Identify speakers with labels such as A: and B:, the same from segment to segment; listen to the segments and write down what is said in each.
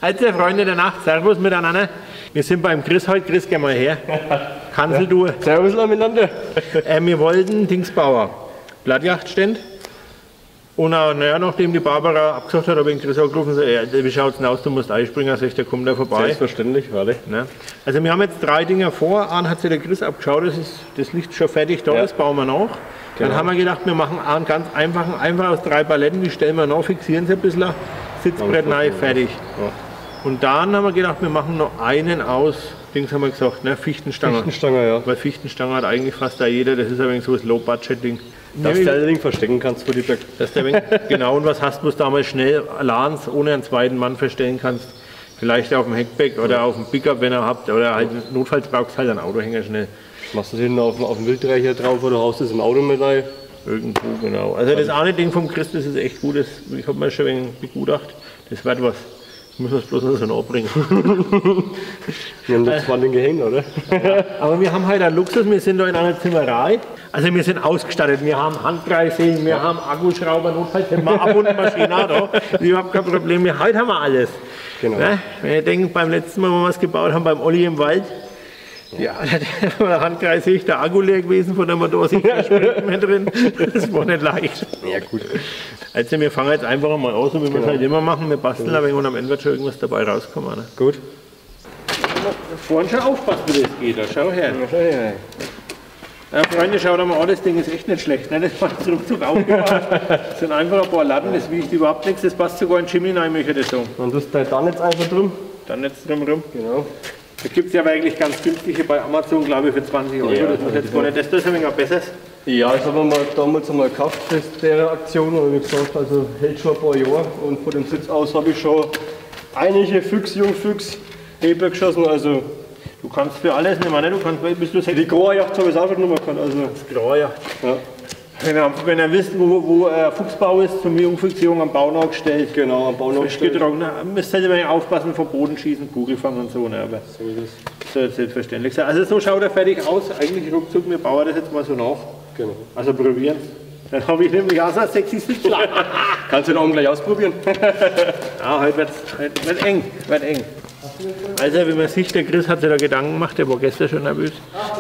A: Also Freunde der Nacht, Servus miteinander. Wir sind beim Chris heute. Chris, geh mal her. Kannst du?
B: Servus miteinander.
A: Wir wollten Dingsbauer, Blattjachtstand. Und auch, naja, nachdem die Barbara abgesagt hat, habe ich den Chris angerufen und gesagt, wie schaut es denn aus, du musst einspringen, also der kommt da vorbei.
B: Selbstverständlich, warte.
A: Ne? Also wir haben jetzt 3 Dinge vor. Einen hat sich der Chris abgeschaut, das liegt schon fertig da, das bauen wir nach. Genau. Dann haben wir gedacht, wir machen einen ganz einfachen, einfach aus 3 Paletten, die stellen wir nach, fixieren sie ein bisschen, Sitzbrett rein, fertig. Ja. Und dann haben wir gedacht, wir machen noch einen aus, Dings haben wir gesagt, ne? Fichtenstange.
B: Fichtenstange, ja.
A: Weil Fichtenstange hat eigentlich fast da jeder, das ist aber so ein Low-Budget-Ding.
B: Dass du das Ding verstecken kannst für die Böcke.
A: Genau, und was hast du, damals schnell Lans ohne einen zweiten Mann verstellen kannst. Vielleicht auf dem Heckback oder auf dem Pickup, wenn ihr habt. Oder halt notfalls brauchst du halt einen Autohänger schnell.
B: Machst du das hinten auf dem Wildreicher drauf oder haust das im Auto mit rein?
A: Irgendwo, genau. Also das eine Ding vom Chris, das ist echt gut. Ich habe mir schon ein wenig begutachtet. Das wird was. Ich muss das bloß noch so nachbringen.
B: Wir haben das 20 gehängt, oder?
A: Ja, aber wir haben heute einen Luxus, wir sind da in einer Zimmerei. Also wir sind ausgestattet, wir haben Handkreissägen, wir haben Akkuschrauber, notfalls haben wir Abundmaschine da. Überhaupt kein Problem, heute haben wir alles. Genau. Ne? Wenn ihr denkt, beim letzten Mal, wo wir es gebaut haben, beim Olli im Wald, ja, da war der Handkreissäge, der Akku leer gewesen von der Motorsäge, mehr drin. Das war nicht leicht.
B: Ja gut.
A: Also wir fangen jetzt einfach mal aus, so wie wir es halt immer machen, wir basteln aber und am Ende wird schon irgendwas dabei rauskommen. Ne?
B: Gut.
A: Vorhin schon aufpassen, wie das geht, schau her.
B: Ja, schau her.
A: Ja, Freunde, schaut mal an, das Ding ist echt nicht schlecht. Ne? Das war ruckzuck aufgebaut. Das sind einfach ein paar Latten, das wiegt überhaupt nichts, das passt sogar in Jimmy rein, möchte ich das sagen.
B: Und das da dann jetzt einfach drum?
A: Dann jetzt drumherum.
B: Genau.
A: Da gibt es ja aber eigentlich ganz günstige bei Amazon, glaube ich, für 20 Euro. Ja, das muss jetzt gar nicht, das ist ein wenig besser.
B: Ja, das haben wir mal damals einmal gekauft, der Aktion, und wie gesagt, also hält schon ein paar Jahre. Und von dem Sitz aus habe ich schon einige Jungfüchs-Heber geschossen. Also
A: du kannst für alles nehmen, ne? Du kannst, bist du
B: die Graujacht habe ich auch schon nochmal gekannt. Also
A: das Graujacht.
B: Ja.
A: Wenn ihr wisst, wo Fuchsbau ist, zum Jungfuchsjungen am Bau nachgestellt.
B: Genau, am Bau nachgestellt.
A: Müsst ihr halt aufpassen, vor Boden schießen, Kugel fangen und so. Ne? Aber
B: so ist es.
A: Das ist selbstverständlich. Also so schaut er fertig aus. Eigentlich ruckzuck, wir bauen das jetzt mal so nach.
B: Genau.
A: Also probieren. Dann habe ich nämlich auch so ein sexy Sitzplan.
B: Kannst du da oben gleich ausprobieren?
A: Ja, heute wird eng. Wird eng. Also wie man sieht, der Chris hat sich da Gedanken gemacht, der war gestern schon nervös.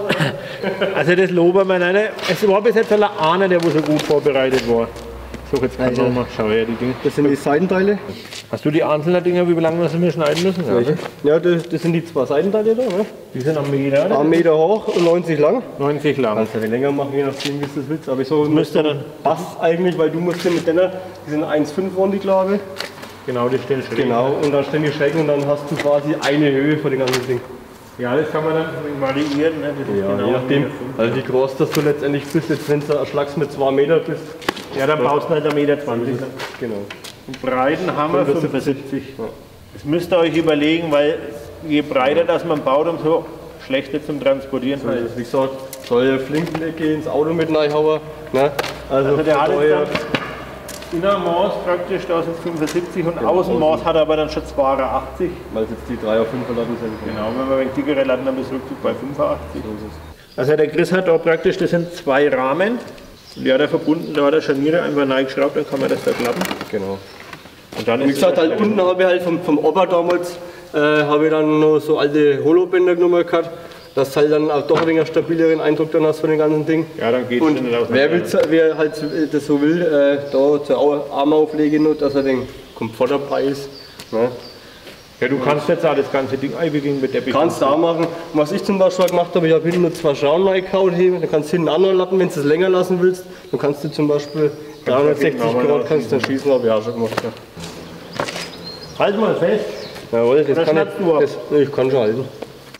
A: Also das loben wir nicht. Es war bis jetzt einer, der so gut vorbereitet war. So, jetzt kannst du mal schau her, die Dinge.
B: Das sind die Seitenteile.
A: Hast du die einzelnen Dinger, wie lange müssen wir schneiden müssen?
B: Ja, das sind die 2 Seitenteile da. Ne?
A: Die sind am Meter, oder?
B: 1 Meter hoch und 90 lang.
A: 90 lang.
B: Kannst du nicht länger machen, je nachdem, wie du das willst. Aber so
A: müsste dann
B: passt eigentlich, weil du musst ja mit deiner, die sind 1,5 waren die, glaube ich.
A: Genau, die stehen schräg.
B: Genau, und dann stehen die schräg und dann hast du quasi eine Höhe von dem ganzen Ding.
A: Ja, das kann man dann variieren. Ne? Das ist
B: ja,
A: genau
B: je nachdem, also wie groß das du letztendlich bist, jetzt wenn du erschlagst mit 2 Meter bist.
A: Ja, dann baust du halt 1,20 Meter.
B: Genau.
A: Und Breiten haben wir 75. Ja. Das müsst ihr euch überlegen, weil je breiter das man baut, umso schlechter zum Transportieren.
B: So, wie gesagt, soll ja Flinkenecke ins Auto mit reinhauen. Ne? Also
A: der hat jetzt Innermaß praktisch, da sind 75 und genau, Außenmaß hat er aber dann schon 82.
B: Weil es jetzt die 3 auf 5 Latten sind.
A: Genau, wenn wir wegen dickere Latten, dann bist du rückzug bei 85. Also der Chris hat da praktisch, das sind 2 Rahmen. Die hat er verbunden, da hat er Scharniere einfach reingeschraubt, dann kann man das da klappen.
B: Genau.
A: Und dann
B: wie gesagt, halt unten habe ich halt vom Opa damals, habe ich dann noch so alte Holobänder genommen gehabt, dass halt dann auch doch ein wenig stabileren Eindruck dann hast von dem ganzen Ding.
A: Ja, dann geht es
B: nicht aus. Wer halt das so will, da zur Armauflege noch, dass er den Komfort dabei ist. Ne?
A: Ja, du kannst jetzt auch das ganze Ding einwickeln mit der Beton.
B: Kannst du auch machen. Und was ich zum Beispiel gemacht habe, ich habe hinten nur 2 Schrauben reingehauen, dann kannst du hinten auch noch lappen, wenn du es länger lassen willst. Dann kannst du zum Beispiel 360 Grad kannst dann schießen, habe ich auch schon gemacht. Ja.
A: Halt mal fest.
B: Jawohl, das kann ich kann schon halten.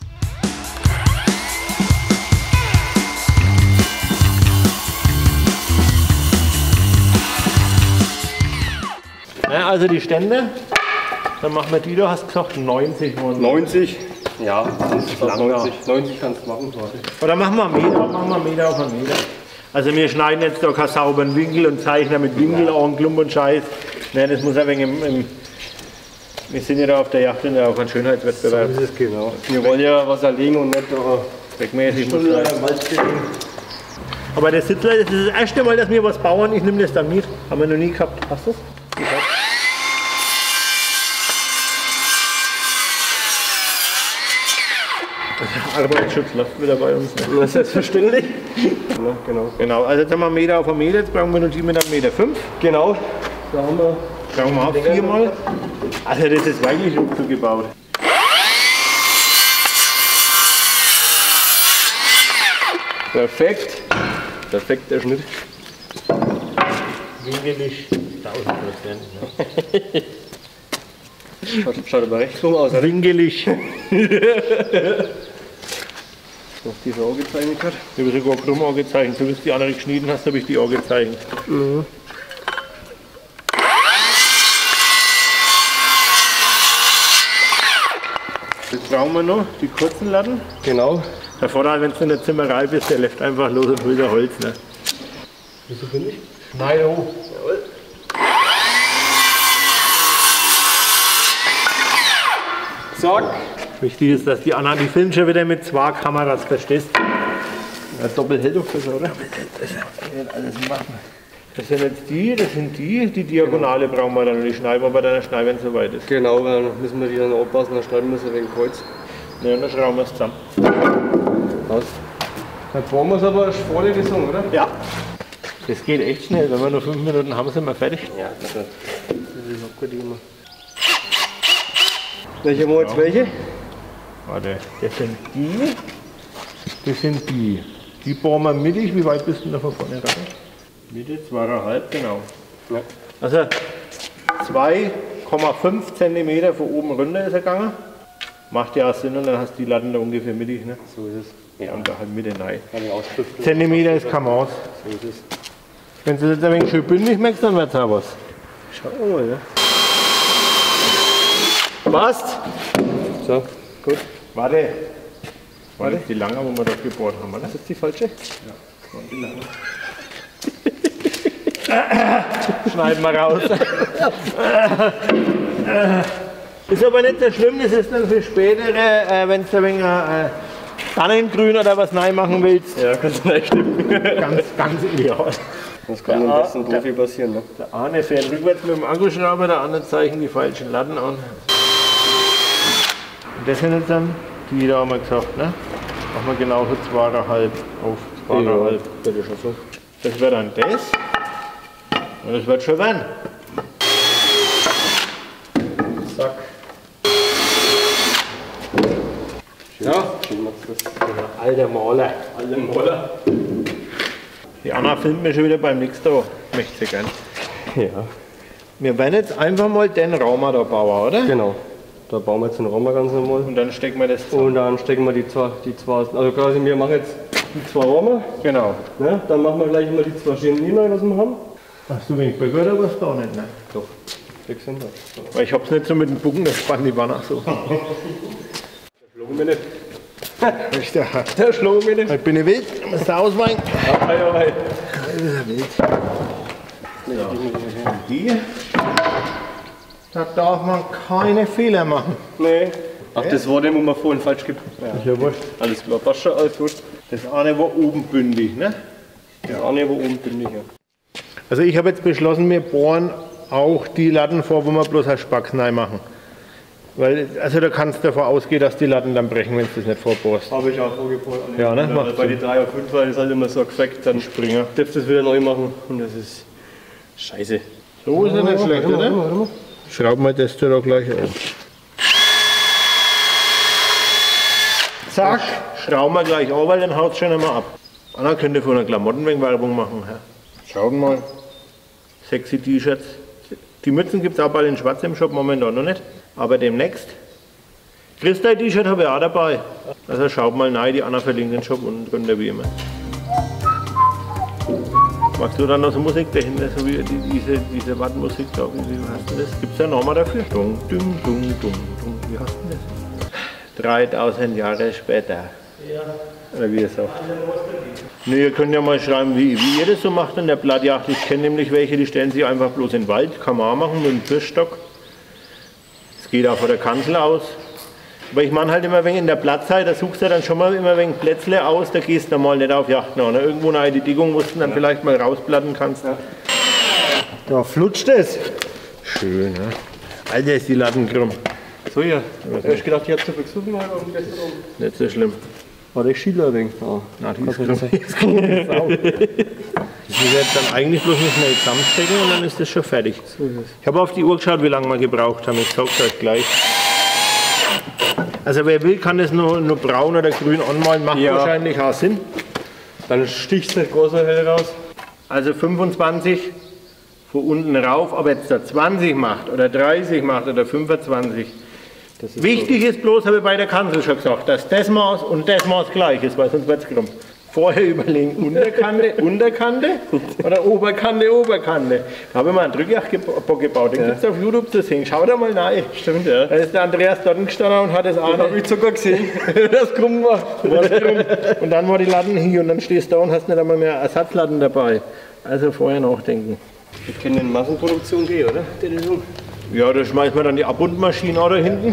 A: Ja, also die Stände. Dann machen wir die, du hast gesagt 90.
B: 90? Ja, das ist lang. 90 kannst du machen.
A: Oder machen wir Meter auf einen Meter. Also wir schneiden jetzt da keinen sauberen Winkel und zeichnen mit Winkel auch einen Klump und Scheiß. Nein, das muss ein wenig wir sind ja da auf der Yacht und auch ein Schönheitswettbewerb.
B: So ist es genau. Wir wollen ja was erlegen und nicht
A: zweckmäßig. Aber der Sitzler, das ist das erste Mal, dass wir was bauen. Ich nehme das dann mit. Haben wir noch nie gehabt. Hast du das? Arbeitsschutz läuft wieder bei uns.
B: Das ist selbstverständlich. Ja, genau.
A: Genau, also jetzt haben wir 1 Meter auf 1 Meter, jetzt brauchen wir noch 7,5 Meter.
B: Genau. Da haben wir.
A: Brauchen wir auch 4 Mal. Also das ist wirklich ruckzuck gebaut.
B: Perfekt. Perfekter Schnitt.
A: Winkelig 1000%. Ne?
B: Schaut aber recht rum aus.
A: Winkelig.
B: Noch die so angezeichnet hat.
A: Ich habe sogar krumm angezeichnet. So wie du die andere geschnitten hast, habe ich die angezeichnet.
B: Mhm.
A: Jetzt brauchen wir noch die kurzen Latten.
B: Genau.
A: Der Vorteil, wenn du in der Zimmerei bist, der läuft einfach los und holt Holz. Ne?
B: Wieso bin ich?
A: Schneid hoch.
B: Jawohl. Zack.
A: Wichtig ist, dass die Anna, die filmt schon wieder mit 2 Kameras, verstehst du?
B: Ja, doppelt hält doch besser, oder?
A: Alles machen. Das sind jetzt die, das sind die Diagonale brauchen wir dann und die schneiden wir bei deiner Schneide, wenn es soweit ist.
B: Genau, dann müssen wir die dann aufpassen, dann schneiden wir sie wegen Kreuz.
A: Ne, und dann schrauben wir es zusammen.
B: Passt. Dann brauchen wir es aber vor der Saison, oder?
A: Ja. Das geht echt schnell, wenn wir nur 5 Minuten haben, sind wir fertig.
B: Ja, das ist auch gut immer. Welche haben wir jetzt welche?
A: Warte, das sind die. Das sind die. Die bohren wir mittig. Wie weit bist du da von vorne ran? Mitte 2,5, genau.
B: Ja.
A: Also 2,5 cm von oben runter ist er gegangen. Macht ja auch Sinn und dann hast du die Latten da ungefähr mittig. Ne?
B: So ist es.
A: Ja, und da halt Mitte rein.
B: Keine Ausschrift.
A: Zentimeter ist kein Maß.
B: So ist es.
A: Wenn du das ein wenig schön bündig merkst, dann wird es auch was.
B: Schauen wir mal, ja.
A: Passt?
B: So, gut.
A: Warte. War das die lange, wo wir dort gebohrt haben, oder?
B: Das ist die falsche?
A: Ja, das war die lange. Schneiden wir raus. Ist aber nicht so schlimm, das ist dann für spätere, wenn du ein wenig Tannengrün oder was neu machen willst.
B: Ja, kannst du nicht stimmen.
A: Ganz ideal.
B: Das kann am besten Profi passieren, ne?
A: Der eine fährt rückwärts mit dem Akkuschrauber, der andere zeichnet die falschen Latten an. Und das sind jetzt dann die, da haben wir gesagt, ne? Machen wir genauso 2,5 auf 2,5.
B: Ja, das ist schon so.
A: Das wird dann das. Und das wird schon werden.
B: Zack. Ja, schön macht das.
A: Alter Maler.
B: Alle Moller.
A: Die Anna filmt mir schon wieder beim nächsten Mal. Möchte sie gern.
B: Ja.
A: Wir werden jetzt einfach mal den Raum da bauen, oder?
B: Genau. Da bauen wir jetzt den Raum mal ganz normal.
A: Und dann stecken wir das zusammen.
B: Und dann stecken wir die zwei, also quasi wir machen jetzt die 2 Räume.
A: Genau.
B: Ne? Dann machen wir gleich mal die 2 Schienen rein, was wir haben.
A: Hast du wenig Böcker oder was da nicht? Ne?
B: Doch, 6 sind da.
A: Weil ich hab's nicht so mit dem Bucken, das spannt die Wanne so.
B: Schlucken wir nicht.
A: Richtig.
B: Der schlucken wir nicht.
A: Ich bin wild, musst du ausweichen.
B: Ja.
A: Das ist wild. Ja. Die. Da darf man keine Fehler machen.
B: Nee. Ach, das war dem, wo man vorhin falsch gibt. Ja.
A: Ist ja wurscht.
B: Alles klar, passt schon, alles gut.
A: Das eine war oben bündig, ne?
B: Das eine war oben bin ich, ja.
A: Also ich habe jetzt beschlossen, wir bohren auch die Latten vor, wo wir bloß ein Spacks rein machen. Weil, also da kannst du davon ausgehen, dass die Latten dann brechen, wenn du das nicht vorbohrst.
B: Habe ich auch vorgebohrt.
A: Ja, ne?
B: Ja,
A: Macht
B: bei
A: Sinn.
B: die 3 auf 5 war das halt immer so gefleckt, dann
A: Springer.
B: darfst du es wieder neu machen und das ist scheiße.
A: So ist er nicht schlecht,
B: Warte mal,
A: oder?
B: warte mal.
A: Schrauben wir das da gleich auf. Zack, schrauben wir gleich auf, weil dann haut es schon einmal ab. Anna könnte von einer Klamotten wegen Werbung machen. Ja. Schaut mal. Sexy T-Shirts. Die Mützen gibt es auch bald in schwarz im Shop, momentan noch nicht. Aber demnächst. Christa T-Shirt habe ich auch dabei. Also schaut mal rein, die Anna verlinkt den Shop unten drunter wie immer. Magst du dann noch so Musik dahinter, so wie diese Wartenmusik da? Wie hast du das? Gibt es ja nochmal dafür? Dung, dung, dung, dung, dung. Wie hast du das? 3000 Jahre später.
B: Ja.
A: Oder wie es auch. Ne, ihr könnt ja mal schreiben, wie ihr das so macht in der Blattjagd. Ich kenne nämlich welche, die stellen sich einfach bloß in den Wald, kann man auch machen mit dem Fischstock. Das geht auch von der Kanzel aus. Aber ich meine halt immer wegen in der Blattzeit, da suchst du dann schon mal immer wegen Plätzle aus, da gehst du mal nicht auf Jagd nach. Ne? Irgendwo eine Dickung, wo du dann vielleicht mal rausplatten kannst. Ja. Da flutscht es. Schön, ne? Alter, ist die Latten krumm.
B: So, ja. Ich hab gedacht, ich hab zu viel gesucht heute und gestern Abend.
A: Nicht so schlimm.
B: War der Schillerring? Oh.
A: Na, die ist jetzt dann eigentlich bloß nicht mehr zusammenstecken und dann ist das schon fertig.
B: So ist es.
A: Ich habe auf die Uhr geschaut, wie lange wir gebraucht haben. Ich sage es euch gleich. Also wer will, kann das nur braun oder grün anmalen. Macht wahrscheinlich auch Sinn.
B: Dann sticht es nicht groß so hell raus.
A: Also 25 von unten rauf. Ob jetzt der 20 macht oder 30 macht oder 25. Wichtig ist bloß, habe ich bei der Kanzel schon gesagt, dass das Maß und das Maß gleich ist, weil sonst wird es krumm. Vorher überlegen, Unterkante, Unterkante oder Oberkante, Oberkante. Da habe ich mal einen Drückjagdbock gebaut, den gibt es auf YouTube zu sehen. Schau da mal rein.
B: Stimmt, ja.
A: Da ist der Andreas dort gestanden und hat das auch.
B: Den habe ich sogar gesehen, das krumm war.
A: Und dann war die Latten hier und dann stehst du da und hast nicht einmal mehr Ersatzlatten dabei. Also vorher nachdenken.
B: Wir kennen in Massenproduktion gehen, oder? Die Lösung.
A: Ja, da schmeißen wir dann die Abbundmaschine auch da hinten.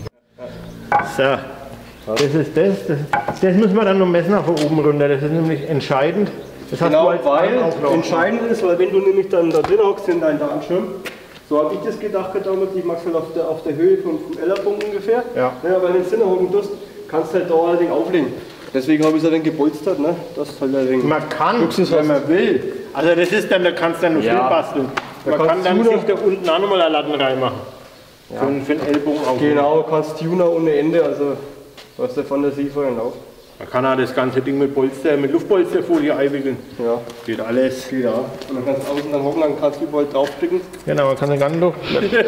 A: So, das ist das müssen wir dann noch messen von oben runter. Das ist nämlich entscheidend. Das hast
B: Genau,
A: du als
B: weil
A: Auflauf.
B: entscheidend ist, weil wenn du nämlich dann da drin hockst in deinem Darmschirm, so habe ich das gedacht damals, ich mache es halt auf der Höhe vom Ellerpunkt ungefähr.
A: Ja.
B: Aber wenn du ins hocken tust, kannst du halt da ein wenig auflegen. Deswegen habe ich es ein wenig gepolstert, ne? Das halt ein wenig
A: Man kann,
B: Luxus,
A: wenn man will. Also das ist dann, da kannst du dann noch viel basteln. Man kann dann sich da unten auch nochmal eine Latten reinmachen. Ja. Für den Ellbogen auch.
B: Genau, kannst Tuner ohne Ende, also du hast der Fantasie vorhin auf.
A: Man kann auch das ganze Ding mit Luftpolsterfolie einwickeln.
B: Ja.
A: Geht alles.
B: Geht auch. Und dann kannst du außen dann hocken, dann kannst du überall draufdrücken.
A: Genau, man kann den ganzen Luft.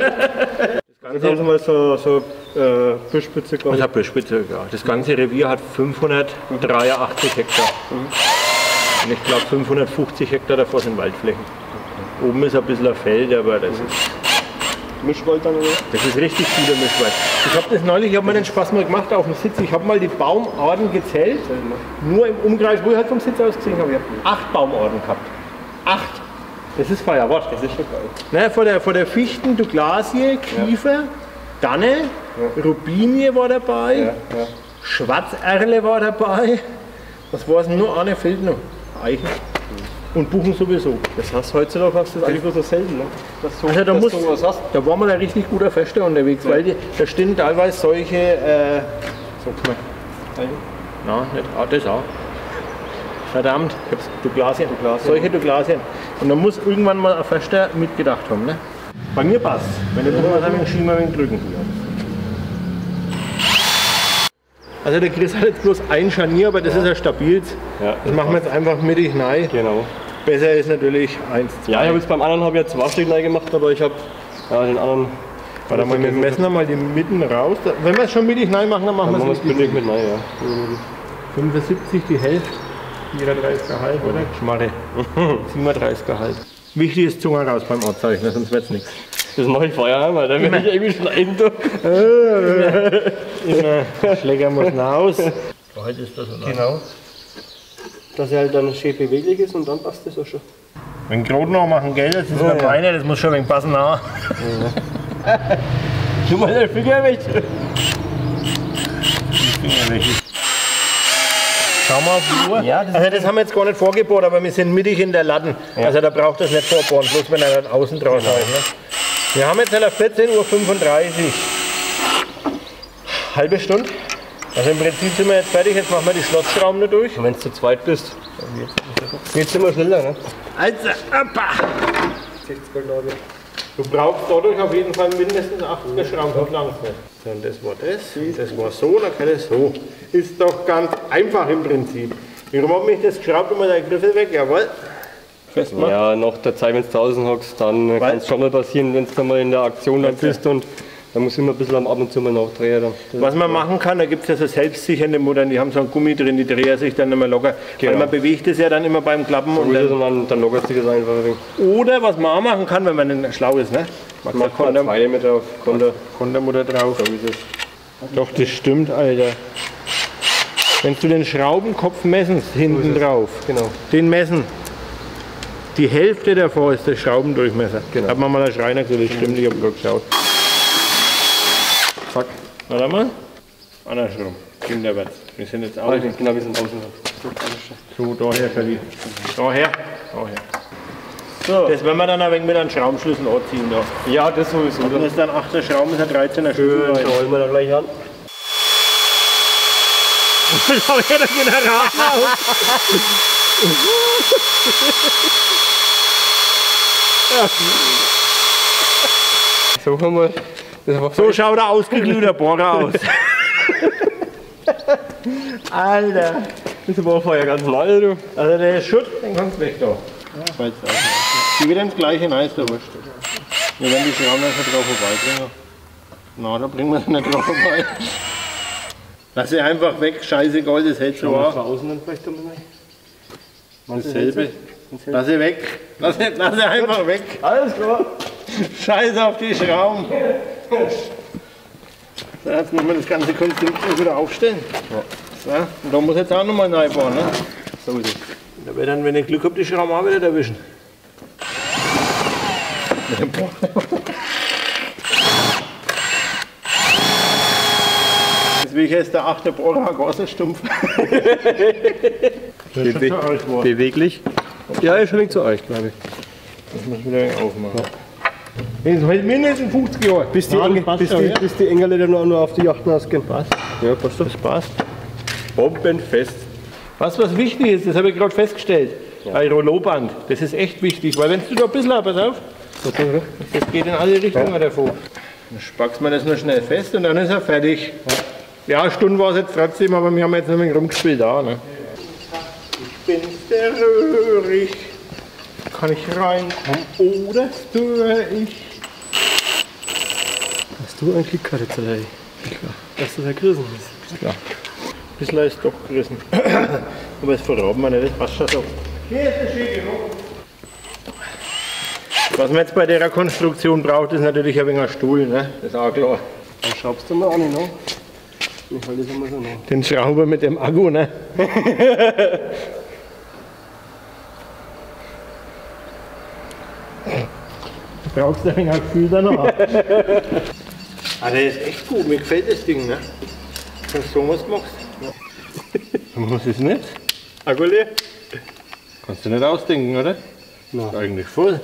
B: Das haben sie mal so Büschspitze, glaube ich.
A: Das hat Büschspitze, ja. Das ganze Revier hat 583 Hektar. Und ich glaube 550 Hektar davor sind Waldflächen. Oben ist ein bisschen ein Feld, aber das ist
B: Mischwald dann, oder?
A: Das ist richtig guter Mischwald. Ich habe das neulich, ich habe mir den Spaß mal gemacht auf dem Sitz. Ich habe mal die Baumarten gezählt. Nur im Umkreis, wo ich halt vom Sitz aus gesehen habe. Ich habe 8 Baumarten gehabt. 8. Das ist Feierwort. Das ist schon geil. Ne, vor der Fichten, Douglasie, Kiefer, Danne, Rubinie war dabei, Schwarzerle war dabei. Was war es denn nur? Eine fehlt noch. Eichen. Und Buchen sowieso.
B: Das heißt, heutzutage hast du das eigentlich so selten, ne?
A: Also da war man ein richtig guter Fester unterwegs, weil da stehen teilweise solche, sag mal, nein, nicht, das auch. Verdammt, ich hab's, Douglasien. Solche Douglasien. Und da muss irgendwann mal ein Fester mitgedacht haben, ne? Bei mir passt. Wenn ich muss man schieben wir drücken. Also der Chris hat jetzt bloß ein Scharnier, aber das ist ein stabiles.
B: Ja,
A: das machen wir jetzt einfach mittig rein.
B: Genau.
A: Besser ist natürlich 1, 2.
B: Ja, ich habe jetzt beim anderen jetzt 2 Stück rein gemacht, aber ich habe den anderen.
A: Warte mal, wir messen mal die Mitten raus. Wenn wir es schon mittig rein machen, dann machen wir es
B: mittig mit rein, ja.
A: 75 die Hälfte, 34,5 oder? Schmarre. 37,5. Wichtig ist Zunge raus beim Abzeichnen, sonst wird es nichts.
B: Das mache ich vorher, weil dann will ich irgendwie schneiden.
A: Der Schläger muss raus. Heute ist das so.
B: Genau. Dass er halt dann schön beweglich ist und dann passt das auch schon.
A: Wenn Grot noch machen, gell? Das ist bei meiner, das muss schon ein wenig passen. Ja.
B: Tu mal den Finger weg.
A: Schau mal auf die Uhr. Ja, also das haben wir jetzt gar nicht vorgebohrt, aber wir sind mittig in der Latten. Ja. Also da braucht das nicht vorbohren, bloß wenn er dann außen draus ist. Ne? Wir haben jetzt 14:35 Uhr. Halbe Stunde. Also im Prinzip sind wir jetzt fertig, jetzt machen wir die Schlossschrauben noch durch.
B: Und wenn du zu zweit bist, geht's immer schneller, ne?
A: Also, du brauchst dadurch auf jeden Fall mindestens 80er Schrauben verpflanzt. Und das war das war so, dann kann es so. Ist doch ganz einfach im Prinzip. Warum habe ich das geschraubt und mal der Griffel weg? Jawohl. Festmachen.
B: Ja, nach der Zeit, wenn du draußen hockst, dann kann es schon mal passieren, wenn du dann mal in der Aktion dann bist und da muss ich immer ein bisschen ab und zu mal nachdrehen. Dann.
A: Was man machen kann, da gibt es ja so selbstsichernde Muttern, die haben so ein Gummi drin, die drehen sich dann immer locker. Genau. Weil man bewegt es ja dann immer beim Klappen. Und
B: dann lockert sich das einfach ein wenig.
A: Oder was man auch machen kann, wenn man nicht schlau ist, ne?
B: Man macht Konter mit drauf.
A: Kontermutter drauf. So ist es. Doch, das stimmt, Alter. Wenn du den Schraubenkopf messen, hinten drauf,
B: genau.
A: Den messen, die Hälfte davor ist der Schraubendurchmesser. Genau. Hat man mal einen Schreiner gesagt, das stimmt, ich habe gerade geschaut. Zack. Warte mal. Andersrum. Kinderwärts. Wir sind jetzt außen.
B: Genau, wir sind außen.
A: So, daher, Kali. Daher. So. Das werden wir dann ein wenig mit einem Schraubenschlüssel anziehen. Da.
B: Ja, das sowieso.
A: Das ist dann 8er Schrauben, ist ein 13er Schlüssel.
B: Da holen wir da gleich an.
A: Schau her, da geht der Rahmen auf.
B: So haben wir.
A: So schaut der ausgeglühter Bohrer aus. Alter.
B: Das war vorher ganz neu, du.
A: Also der Schutt, den kannst du weg da.
B: Ja. Die wieder ins gleiche Nice, da wurscht. Wir werden die Schrauben einfach drauf vorbeibringen. Na, da bringen wir sie nicht drauf vorbei. Lass sie einfach weg, scheißegal, das hält schon auf.
A: Außen dann vielleicht
B: Dasselbe. Lass sie weg. Lass sie einfach weg.
A: Alles klar.
B: Scheiß auf die Schrauben. So, jetzt müssen wir das ganze Konstrukt wieder aufstellen. So, und da muss jetzt auch nochmal neu bauen. Ne? So ist es.
A: Da wird dann, wenn ich Glück habe, die Schrauben auch wieder erwischen.
B: Deswegen ist der 8. Bohrer Gassenstumpf. Beweglich. Ja, ist schon nicht zu euch, glaube ich.
A: Das muss wieder aufmachen. Das hält mindestens 50 Jahre.
B: Bis die Engel dann nur auf die Yachten ausgehen.
A: Passt.
B: Ja, passt das.
A: Das passt.
B: Bombenfest.
A: Was wichtig ist, das habe ich gerade festgestellt. Ein Rollo-Band. Das ist echt wichtig, weil wenn du da ein bisschen, pass auf, das geht in alle Richtungen davon.
B: Dann spackst man das nur schnell fest und dann ist er fertig. Ja, eine Stunde war es jetzt trotzdem, aber wir haben jetzt noch ein wenig rumgespielt da. Ne?
A: Ich bin der Röhrig. Kann ich reinkommen? Oh, das tue ich.
B: Hast du einen Glück gehabt jetzt, oder? Dass das gerissen ist.
A: Ja. Ein bisschen ist doch gerissen. Aber das verraten wir nicht, das passt schon so. Hier ist der schön genug. Was man jetzt bei der Konstruktion braucht, ist natürlich ein wenig ein Stuhl, ne? Das ist auch klar.
B: Dann schraubst du mal an, ne? Ich halte das immer so nach.
A: Den Schrauber mit dem Akku, ne? Du brauchst ein wenig ein Gefühl danach. Also das ist echt gut, mir gefällt das Ding, ne? Kannst du so was machst? Ja. Was ist nicht?
B: Akku leer?
A: Kannst du nicht ausdenken, oder?
B: Nein.
A: Ist eigentlich voll.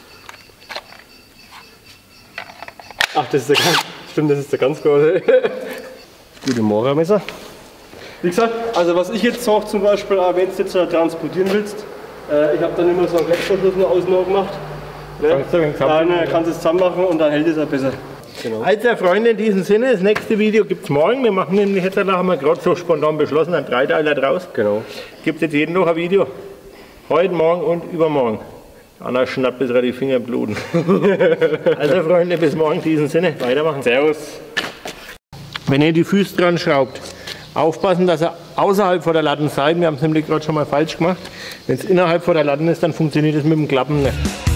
B: Ach, das ist der ganz, stimmt, das ist der ganz große. Gute Mohrermesser. Wie gesagt, also was ich jetzt sage zum Beispiel, wenn du jetzt transportieren willst, ich habe dann immer so einen Klettverschluss nur außen noch gemacht. Ne? Dann kannst du es zusammen machen und dann hält es auch besser. Genau.
A: Also Freunde, in diesem Sinne, das nächste Video gibt es morgen. Wir machen nämlich jetzt, haben wir gerade so spontan beschlossen, einen Dreiteiler draus.
B: Genau.
A: Gibt es jetzt jeden noch ein Video. Heute, morgen und übermorgen. Anna schnappt bis die Finger bluten. Also Freunde, bis morgen in diesem Sinne. Weitermachen.
B: Servus.
A: Wenn ihr die Füße dran schraubt, aufpassen, dass ihr außerhalb von der Latten seid. Wir haben es nämlich gerade schon mal falsch gemacht. Wenn es innerhalb von der Latten ist, dann funktioniert es mit dem Klappen nicht.